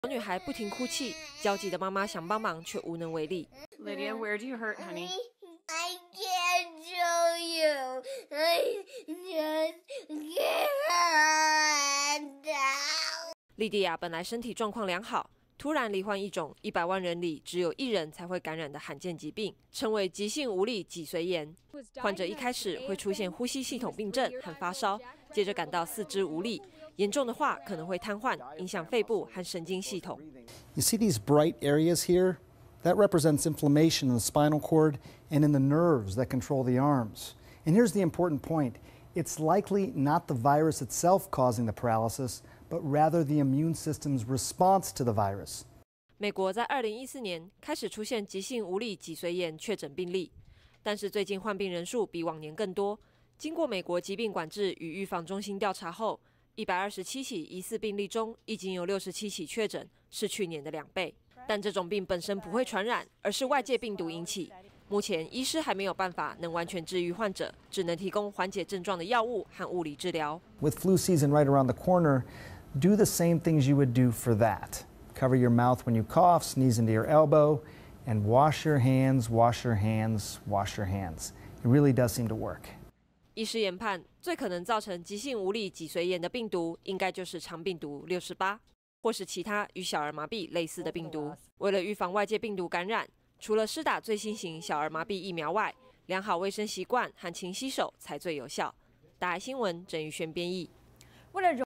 小女孩不停哭泣，焦急的妈妈想帮忙却无能为力。 Lydia, where do you hurt, honey? I can't show you. I just can't. 莉迪亚本来身体状况良好，突然罹患一种100万人里只有1人才会感染的罕见疾病，称为急性无力脊髓炎。患者一开始会出现呼吸系统病症和发烧，接着感到四肢无力，严重的话可能会瘫痪，影响肺部和神经系统。 You see these bright areas here? That represents inflammation in the spinal cord and in the nerves that control the arms. And here's the important point. It's likely not the virus itself causing the paralysis, but rather the immune system's response to the virus. 美国在2014年开始出现急性无力脊髓炎确诊病例，但是最近患病人数比往年更多。经过美国疾病管制与预防中心调查后，127起疑似病例中，已经有67起确诊，是去年的2倍。但这种病本身不会传染，而是外界病毒引起。目前医师还没有办法能完全治愈患者，只能提供缓解症状的药物和物理治疗。 With flu season right around the corner, do the same things you would do for that. Cover your mouth when you cough, sneeze into your elbow, and wash your hands, wash your hands, wash your hands. It really does seem to work. 医师研判，最可能造成急性无力脊髓炎的病毒，应该就是肠病毒68，或是其他与小儿麻痹类似的病毒。为了预防外界病毒感染，除了施打最新型小儿麻痹疫苗外，良好卫生习惯和勤洗手才最有效。大爱新闻郑宇轩编译。 为了